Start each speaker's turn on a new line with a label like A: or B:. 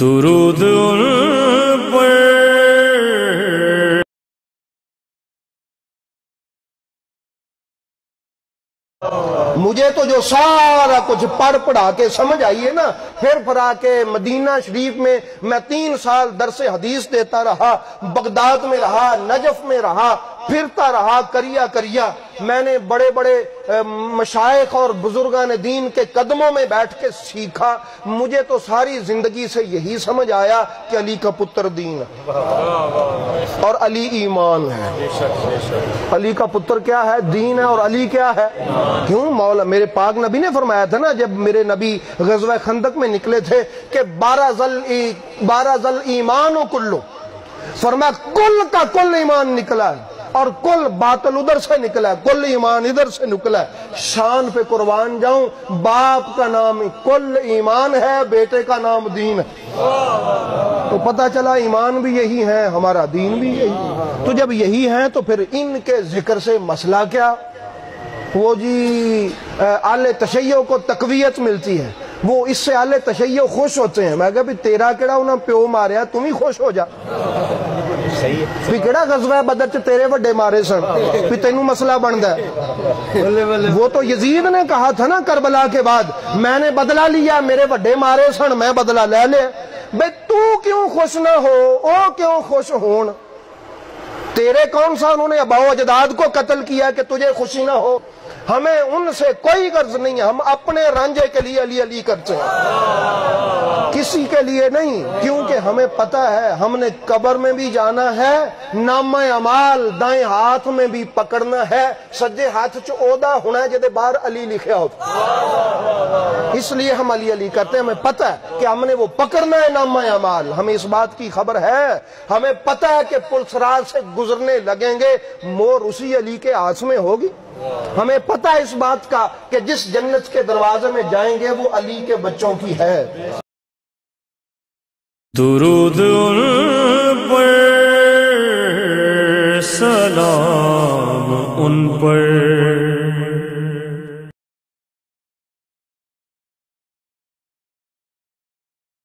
A: درود ان پر
B: مجھے تو جو سارا کچھ پڑھ پڑھا کے سمجھ آئی ہے نا، پھر آ کے مدینہ شریف میں 3 سال درس حدیث دیتا رہا، بغداد میں رہا، نجف میں رہا، پھرتا رہا کریا میں نے بڑے بڑے مشائخ اور بزرگان دین کے قدموں میں بیٹھ کے سیکھا۔ مجھے تو ساری زندگی سے یہی سمجھ آیا کہ علی کا پتر دین ہے اور علی ایمان ہے۔ علی کا پتر کیا ہے؟ دین ہے، اور علی کیا ہے؟ کیوں؟ مولا میرے پاک نبی نے فرمایا تھا نا، جب میرے نبی غزوہ خندق میں نکلے تھے کہ 12 ذل ایمان و کلو، فرمایا کل کا کل ایمان نکلا ہے، اور کل باطل ادھر سے نکلا ہے، کل ایمان ادھر سے نکلا ہے۔ شان پہ قربان جاؤں، باپ کا نام کل ایمان ہے، بیٹے کا نام دین ہے، تو پتہ چلا ایمان بھی یہی ہے، ہمارا دین بھی یہی ہے۔ تو جب یہی ہے تو پھر ان کے ذکر سے مسئلہ کیا؟ وہ جی اہل تشیع کو تقویت ملتی ہے، وہ اس سے اہل تشیع خوش ہوتے ہیں۔ میں کہا بھی تیرا کیڑا انہاں پیو ماریا، تم ہی خوش ہو جا۔ بھی کیڑا غزوہ بدر چ تیرے وڈے مارے سن، بھی تینوں مسئلہ بندا ہے۔ وہ تو یزید نے کہا تھا نا کربلا کے بعد، میں نے بدلہ لیا، میرے وڈے مارے سن، میں بدلہ لے لے۔ بھئی تو کیوں خوش نہ ہو، او کیوں خوش ہون؟ تیرے کون سا انہوں نے اباؤ اجداد کو قتل کیا کہ تجھے خوشی نہ ہو؟ ہمیں ان سے کوئی غرض نہیں ہے، ہم اپنے رانجھے کے لیے علی علی کرتے ہیں، کسی کے لیے نہیں، کیونکہ ہمیں پتہ ہے ہم نے قبر میں بھی جانا ہے، نامہ اعمال دائیں ہاتھ میں بھی پکڑنا ہے، سجے ہاتھ چ عہدہ ہونا ہے جدے باہر علی لکھیا ہوتا، اس لیے ہم علی علی کرتے ہیں۔ ہمیں پتہ ہے کہ ہم نے وہ پکڑنا ہے نامہ اعمال، ہمیں اس بات کی خبر ہے، ہمیں پتہ ہے کہ پلسرات سے گزرنے لگیں گے، مور اسی علی کے ہاتھ میں ہوگی۔ ہمیں پتہ ہے اس بات کا کہ جس جنت کے دروازے میں جائیں گے وہ علی کے بچوں کی ہے۔
A: درود ان پر، سلام ان پر۔